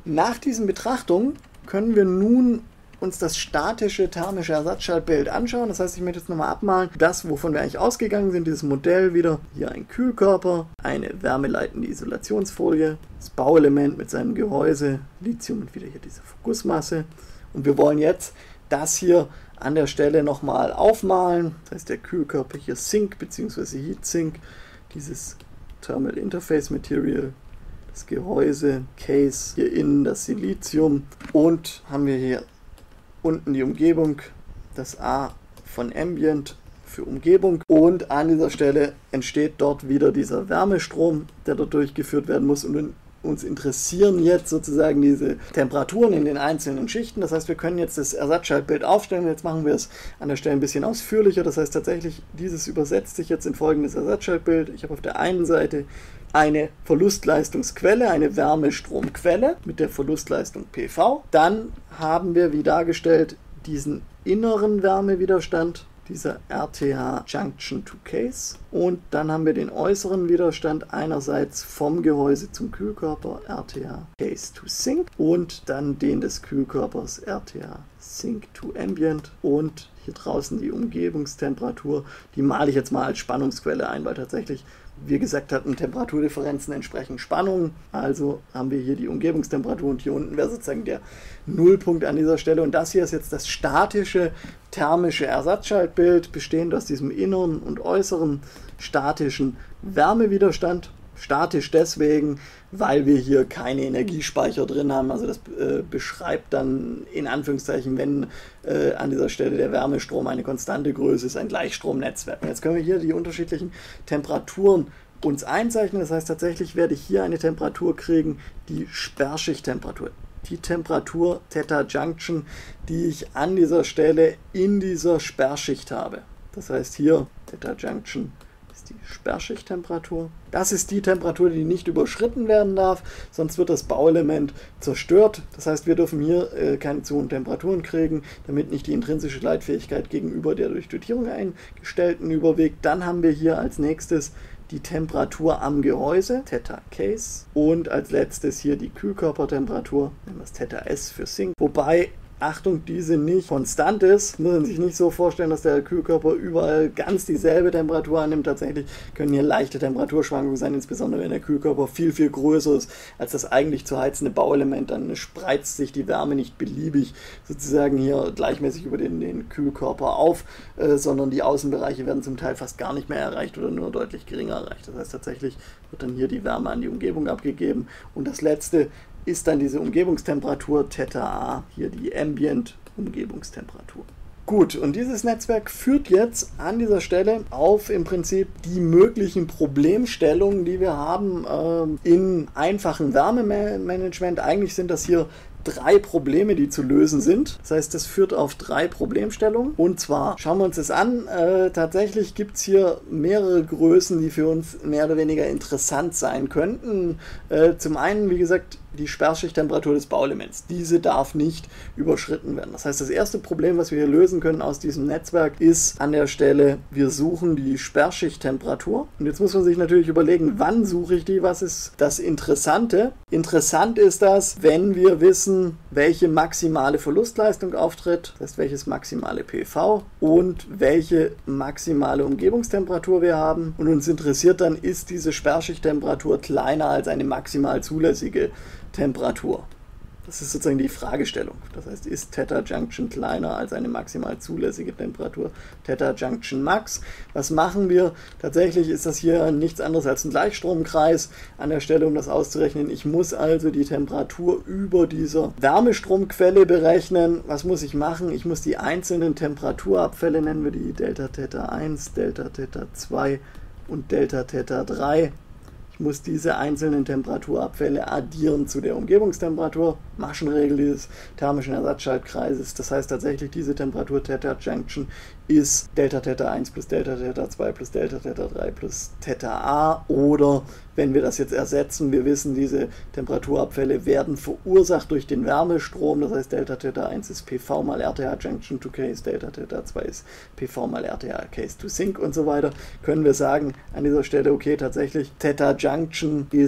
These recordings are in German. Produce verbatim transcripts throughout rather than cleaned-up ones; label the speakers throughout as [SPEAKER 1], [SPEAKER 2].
[SPEAKER 1] Nach diesen Betrachtungen können wir nun uns das statische thermische Ersatzschaltbild anschauen. Das heißt, ich möchte jetzt nochmal abmalen, das, wovon wir eigentlich ausgegangen sind, dieses Modell wieder. Hier ein Kühlkörper, eine wärmeleitende Isolationsfolie, das Bauelement mit seinem Gehäuse, Lithium und wieder hier diese Gussmasse. Und wir wollen jetzt das hier an der Stelle nochmal aufmalen. Das heißt, der Kühlkörper hier Sink bzw. Heat Sink, dieses Thermal Interface Material, das Gehäuse, Case, hier innen das Silizium und haben wir hier unten die Umgebung, das A von Ambient für Umgebung, und an dieser Stelle entsteht dort wieder dieser Wärmestrom, der dort durchgeführt werden muss, und uns interessieren jetzt sozusagen diese Temperaturen in den einzelnen Schichten. Das heißt, wir können jetzt das Ersatzschaltbild aufstellen. Jetzt machen wir es an der Stelle ein bisschen ausführlicher. Das heißt tatsächlich, dieses übersetzt sich jetzt in folgendes Ersatzschaltbild. Ich habe auf der einen Seite eine Verlustleistungsquelle, eine Wärmestromquelle mit der Verlustleistung P V. Dann haben wir, wie dargestellt, diesen inneren Wärmewiderstand, dieser R T H Junction to Case. Und dann haben wir den äußeren Widerstand einerseits vom Gehäuse zum Kühlkörper, R T H Case to Sink, und dann den des Kühlkörpers, R T H Sink to Ambient, und hier draußen die Umgebungstemperatur. Die male ich jetzt mal als Spannungsquelle ein, weil tatsächlich, wie gesagt hatten, Temperaturdifferenzen entsprechen Spannungen. Also haben wir hier die Umgebungstemperatur und hier unten wäre sozusagen der Nullpunkt an dieser Stelle. Und das hier ist jetzt das statische thermische Ersatzschaltbild, bestehend aus diesem inneren und äußeren statischen Wärmewiderstand. Statisch deswegen, weil wir hier keine Energiespeicher drin haben. Also das äh, beschreibt dann in Anführungszeichen, wenn äh, an dieser Stelle der Wärmestrom eine konstante Größe ist, ein Gleichstromnetzwerk. Und jetzt können wir hier die unterschiedlichen Temperaturen uns einzeichnen. Das heißt, tatsächlich werde ich hier eine Temperatur kriegen, die Sperrschichttemperatur. Die Temperatur Theta Junction, die ich an dieser Stelle in dieser Sperrschicht habe. Das heißt, hier Theta Junction ist die Sperrschichttemperatur. Das ist die Temperatur, die nicht überschritten werden darf, sonst wird das Bauelement zerstört. Das heißt, wir dürfen hier äh, keine zu hohen Temperaturen kriegen, damit nicht die intrinsische Leitfähigkeit gegenüber der durch Dotierung eingestellten überwiegt. Dann haben wir hier als nächstes die Temperatur am Gehäuse, Theta Case, und als letztes hier die Kühlkörpertemperatur, nennen wir es Theta S für Sink, wobei, Achtung, diese nicht konstant ist. Muss man sich nicht so vorstellen, dass der Kühlkörper überall ganz dieselbe Temperatur annimmt. Tatsächlich können hier leichte Temperaturschwankungen sein, insbesondere wenn der Kühlkörper viel, viel größer ist als das eigentlich zu heizende Bauelement. Dann spreizt sich die Wärme nicht beliebig sozusagen hier gleichmäßig über den, den Kühlkörper auf, äh, sondern die Außenbereiche werden zum Teil fast gar nicht mehr erreicht oder nur deutlich geringer erreicht. Das heißt, tatsächlich wird dann hier die Wärme an die Umgebung abgegeben. Und das letzte ist dann diese Umgebungstemperatur Theta A, hier die Ambient-Umgebungstemperatur. Gut, und dieses Netzwerk führt jetzt an dieser Stelle auf im Prinzip die möglichen Problemstellungen, die wir haben äh, in einfachen Wärmemanagement. Eigentlich sind das hier drei Probleme, die zu lösen sind. Das heißt, das führt auf drei Problemstellungen. Und zwar, schauen wir uns das an, äh, tatsächlich gibt es hier mehrere Größen, die für uns mehr oder weniger interessant sein könnten. Äh, zum einen, wie gesagt, die Sperrschichttemperatur des Bauelements. Diese darf nicht überschritten werden. Das heißt, das erste Problem, was wir hier lösen können aus diesem Netzwerk, ist an der Stelle, wir suchen die Sperrschichttemperatur. Und jetzt muss man sich natürlich überlegen, wann suche ich die? Was ist das Interessante? Interessant ist das, wenn wir wissen, welche maximale Verlustleistung auftritt, das heißt, welches maximale P V und welche maximale Umgebungstemperatur wir haben. Und uns interessiert dann, ist diese Sperrschichttemperatur kleiner als eine maximal zulässige Temperatur. Das ist sozusagen die Fragestellung. Das heißt, ist Theta Junction kleiner als eine maximal zulässige Temperatur? Theta Junction Max. Was machen wir? Tatsächlich ist das hier nichts anderes als ein Gleichstromkreis an der Stelle, um das auszurechnen. Ich muss also die Temperatur über dieser Wärmestromquelle berechnen. Was muss ich machen? Ich muss die einzelnen Temperaturabfälle, nennen wir die Delta Theta eins, Delta Theta zwei und Delta Theta drei. Ich muss diese einzelnen Temperaturabfälle addieren zu der Umgebungstemperatur, Maschenregel dieses thermischen Ersatzschaltkreises. Das heißt tatsächlich, diese Temperatur Theta Junction ist Delta Theta eins plus Delta Theta zwei plus Delta Theta drei plus Theta A, oder wenn wir das jetzt ersetzen, wir wissen, diese Temperaturabfälle werden verursacht durch den Wärmestrom. Das heißt, Delta Theta eins ist P V mal R T H Junction to Case, Delta Theta zwei ist P V mal R T H Case to Sink und so weiter. Können wir sagen an dieser Stelle, okay, tatsächlich Theta Junction ist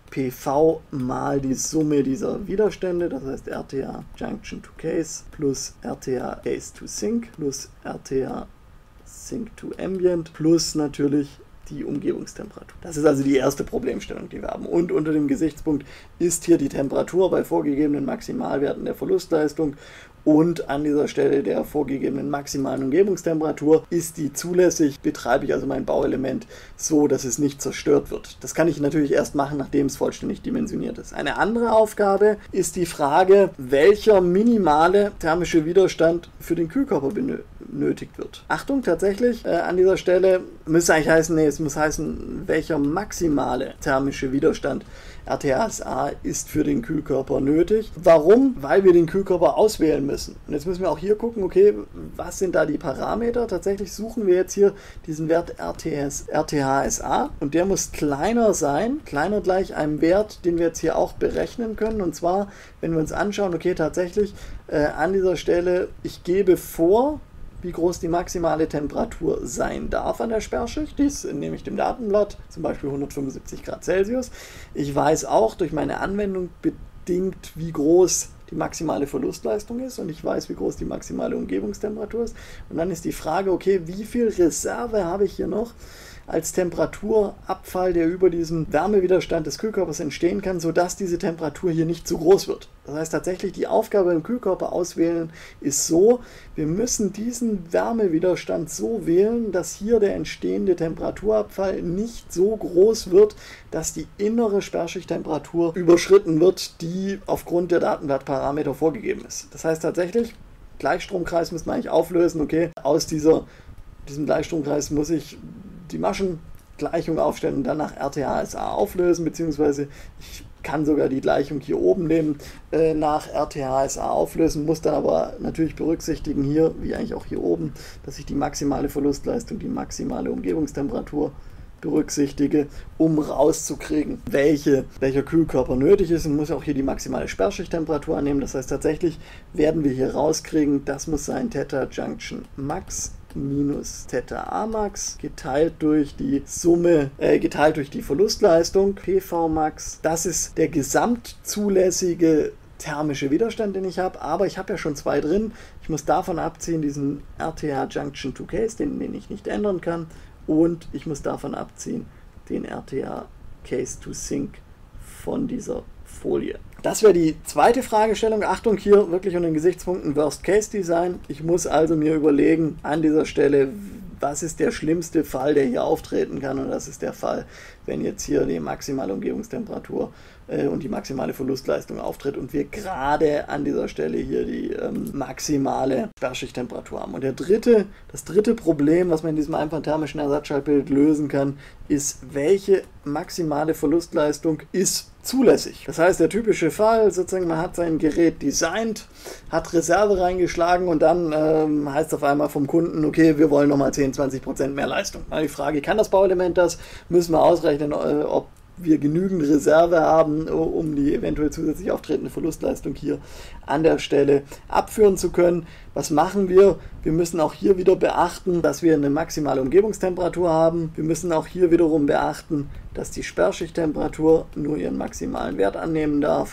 [SPEAKER 1] P V mal die Summe dieser Widerstände, das heißt R T A Junction to Case plus R T A Case to Sink plus R T A Sink to Ambient plus natürlich die Umgebungstemperatur. Das ist also die erste Problemstellung, die wir haben. Und unter dem Gesichtspunkt ist hier die Temperatur bei vorgegebenen Maximalwerten der Verlustleistung und an dieser Stelle der vorgegebenen maximalen Umgebungstemperatur ist die zulässig, betreibe ich also mein Bauelement so, dass es nicht zerstört wird. Das kann ich natürlich erst machen, nachdem es vollständig dimensioniert ist. Eine andere Aufgabe ist die Frage, welcher minimale thermische Widerstand für den Kühlkörper benötigt wird. Achtung, tatsächlich, äh, an dieser Stelle müsste eigentlich heißen, nee, es muss heißen, welcher maximale thermische Widerstand R T A S A ist für den Kühlkörper nötig. Warum? Weil wir den Kühlkörper auswählen müssen. Und jetzt müssen wir auch hier gucken, okay, was sind da die Parameter? Tatsächlich suchen wir jetzt hier diesen Wert R T H S A und der muss kleiner sein, kleiner gleich einem Wert, den wir jetzt hier auch berechnen können. Und zwar, wenn wir uns anschauen, okay, tatsächlich äh, an dieser Stelle, ich gebe vor, wie groß die maximale Temperatur sein darf an der Sperrschicht. Dies nehme ich dem Datenblatt, zum Beispiel hundertfünfundsiebzig Grad Celsius. Ich weiß auch durch meine Anwendung bedingt, wie groß die maximale Verlustleistung ist und ich weiß, wie groß die maximale Umgebungstemperatur ist. Und dann ist die Frage, okay, wie viel Reserve habe ich hier noch als Temperaturabfall, der über diesen Wärmewiderstand des Kühlkörpers entstehen kann, sodass diese Temperatur hier nicht zu groß wird. Das heißt tatsächlich, die Aufgabe im Kühlkörper auswählen ist so, wir müssen diesen Wärmewiderstand so wählen, dass hier der entstehende Temperaturabfall nicht so groß wird, dass die innere Sperrschichttemperatur überschritten wird, die aufgrund der Datenblattparameter vorgegeben ist. Das heißt tatsächlich, Gleichstromkreis müssen wir eigentlich auflösen, okay, aus dieser, diesem Gleichstromkreis muss ich die Maschengleichung aufstellen und dann nach R T H S A auflösen, beziehungsweise ich kann sogar die Gleichung hier oben nehmen, äh, nach R T H S A auflösen, muss dann aber natürlich berücksichtigen hier, wie eigentlich auch hier oben, dass ich die maximale Verlustleistung, die maximale Umgebungstemperatur berücksichtige, um rauszukriegen, welche, welcher Kühlkörper nötig ist und muss auch hier die maximale Sperrschichttemperatur annehmen. Das heißt tatsächlich werden wir hier rauskriegen, das muss sein Theta Junction Max minus Theta A Max geteilt durch die Summe, äh, geteilt durch die Verlustleistung P V Max. Das ist der gesamtzulässige thermische Widerstand, den ich habe, aber ich habe ja schon zwei drin. Ich muss davon abziehen, diesen R T H Junction to Case, den, den ich nicht ändern kann, und ich muss davon abziehen, den R T H Case to Sink von dieser Folie. Das wäre die zweite Fragestellung. Achtung, hier wirklich unter den Gesichtspunkten Worst-Case-Design. Ich muss also mir überlegen, an dieser Stelle, was ist der schlimmste Fall, der hier auftreten kann, und das ist der Fall, wenn jetzt hier die maximale Umgebungstemperatur äh, und die maximale Verlustleistung auftritt und wir gerade an dieser Stelle hier die ähm, maximale Sperrschichttemperatur haben. Und der dritte, das dritte Problem, was man in diesem einfachen thermischen Ersatzschaltbild lösen kann, ist, welche maximale Verlustleistung ist zulässig. Das heißt, der typische Fall, sozusagen, man hat sein Gerät designt, hat Reserve reingeschlagen und dann ähm, heißt es auf einmal vom Kunden, okay, wir wollen nochmal zehn, zwanzig Prozent mehr Leistung. Also die Frage, kann das Bauelement das? Müssen wir ausrechnen, äh, ob wir genügend Reserve haben, um die eventuell zusätzlich auftretende Verlustleistung hier an der Stelle abführen zu können. Was machen wir? Wir müssen auch hier wieder beachten, dass wir eine maximale Umgebungstemperatur haben. Wir müssen auch hier wiederum beachten, dass die Sperrschichttemperatur nur ihren maximalen Wert annehmen darf.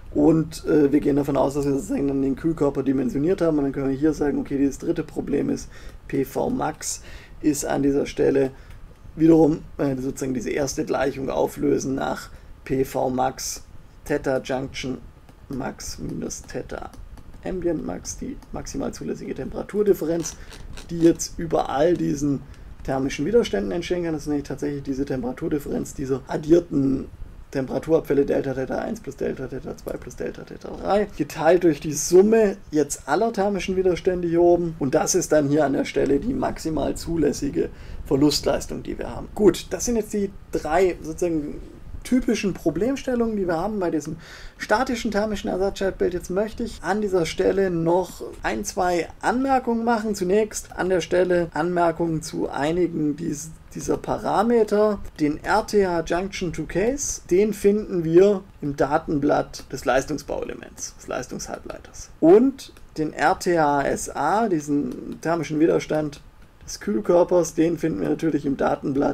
[SPEAKER 1] Und äh, wir gehen davon aus, dass wir sozusagen dann den Kühlkörper dimensioniert haben. Und dann können wir hier sagen, okay, dieses dritte Problem ist, P V Max ist an dieser Stelle wiederum äh, sozusagen diese erste Gleichung auflösen nach P V Max, Theta Junction Max minus Theta Ambient Max, die maximal zulässige Temperaturdifferenz, die jetzt über all diesen thermischen Widerständen entstehen kann. Das ist nämlich tatsächlich diese Temperaturdifferenz dieser addierten Temperaturabfälle Delta Theta eins plus Delta Theta zwei plus Delta Theta drei, geteilt durch die Summe jetzt aller thermischen Widerstände hier oben, und das ist dann hier an der Stelle die maximal zulässige Verlustleistung, die wir haben. Gut, das sind jetzt die drei sozusagen typischen Problemstellungen, die wir haben bei diesem statischen thermischen Ersatzschaltbild. Jetzt möchte ich an dieser Stelle noch ein, zwei Anmerkungen machen. Zunächst an der Stelle Anmerkungen zu einigen dies, dieser Parameter. Den R T H Junction to Case, den finden wir im Datenblatt des Leistungsbauelements, des Leistungshalbleiters. Und den R T H S A, diesen thermischen Widerstand des Kühlkörpers, den finden wir natürlich im Datenblatt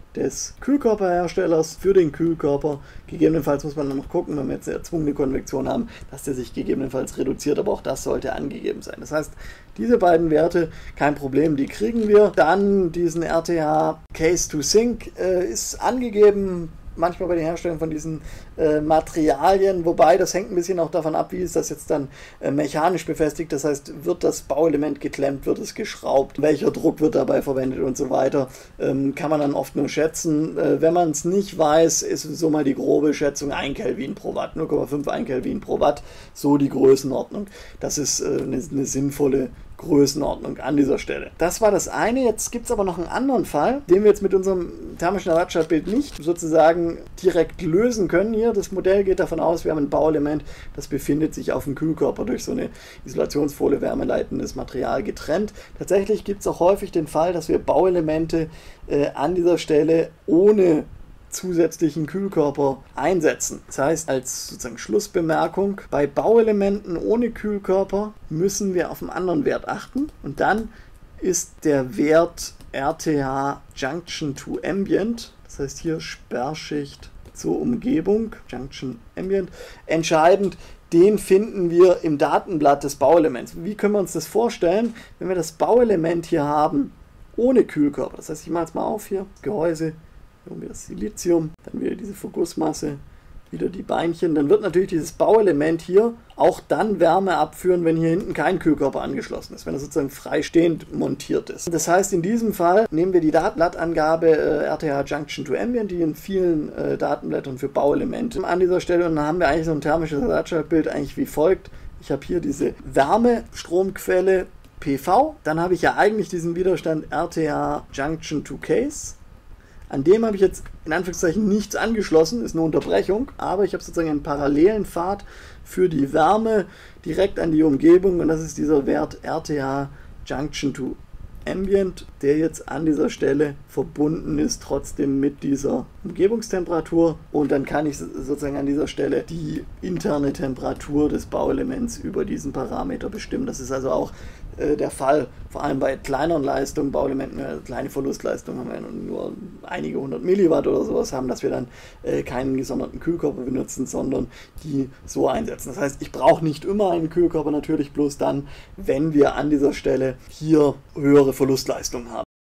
[SPEAKER 1] des Kühlkörperherstellers für den Kühlkörper. Gegebenenfalls muss man dann noch gucken, wenn wir jetzt eine erzwungene Konvektion haben, dass der sich gegebenenfalls reduziert, aber auch das sollte angegeben sein. Das heißt, diese beiden Werte, kein Problem, die kriegen wir. Dann diesen R T H Case to Sync äh, ist angegeben, manchmal bei den Herstellern von diesen äh, Materialien, wobei das hängt ein bisschen auch davon ab, wie ist das jetzt dann äh, mechanisch befestigt, das heißt, wird das Bauelement geklemmt, wird es geschraubt, welcher Druck wird dabei verwendet und so weiter, ähm, kann man dann oft nur schätzen. Äh, wenn man es nicht weiß, ist so mal die grobe Schätzung ein Kelvin pro Watt, null Komma fünf ein Kelvin pro Watt, so die Größenordnung. Das ist äh, eine, eine sinnvolle Größenordnung an dieser Stelle. Das war das eine. Jetzt gibt es aber noch einen anderen Fall, den wir jetzt mit unserem thermischen Ersatzschaltbild nicht sozusagen direkt lösen können. Hier, das Modell geht davon aus, wir haben ein Bauelement, das befindet sich auf dem Kühlkörper durch so eine Isolationsfolie, wärmeleitendes Material getrennt. Tatsächlich gibt es auch häufig den Fall, dass wir Bauelemente äh, an dieser Stelle ohne zusätzlichen Kühlkörper einsetzen. Das heißt, als sozusagen Schlussbemerkung, bei Bauelementen ohne Kühlkörper müssen wir auf einen anderen Wert achten und dann ist der Wert R T H Junction to Ambient, das heißt hier Sperrschicht zur Umgebung, Junction Ambient, entscheidend. Den finden wir im Datenblatt des Bauelements. Wie können wir uns das vorstellen, wenn wir das Bauelement hier haben ohne Kühlkörper? Das heißt, ich mache jetzt mal auf hier, Gehäuse, hier das Silizium, dann wieder diese Vergussmasse, wieder die Beinchen. Dann wird natürlich dieses Bauelement hier auch dann Wärme abführen, wenn hier hinten kein Kühlkörper angeschlossen ist, wenn es sozusagen freistehend montiert ist. Das heißt, in diesem Fall nehmen wir die Datenblattangabe äh, R T H Junction to Ambient, die in vielen äh, Datenblättern für Bauelemente an dieser Stelle, und dann haben wir eigentlich so ein thermisches Ersatzschaltbild eigentlich wie folgt. Ich habe hier diese Wärmestromquelle P V, dann habe ich ja eigentlich diesen Widerstand R T H Junction to Case. An dem habe ich jetzt in Anführungszeichen nichts angeschlossen, ist eine Unterbrechung, aber ich habe sozusagen einen parallelen Pfad für die Wärme direkt an die Umgebung und das ist dieser Wert R T H Junction to Ambient, der jetzt an dieser Stelle verbunden ist trotzdem mit dieser Umgebungstemperatur und dann kann ich sozusagen an dieser Stelle die interne Temperatur des Bauelements über diesen Parameter bestimmen. Das ist also auch äh, der Fall, vor allem bei kleineren Leistungen, Bauelementen, äh, kleine Verlustleistungen haben wir nur einige hundert Milliwatt oder sowas haben, dass wir dann äh, keinen gesonderten Kühlkörper benutzen, sondern die so einsetzen. Das heißt, ich brauche nicht immer einen Kühlkörper, natürlich bloß dann, wenn wir an dieser Stelle hier höhere Verlustleistungen haben.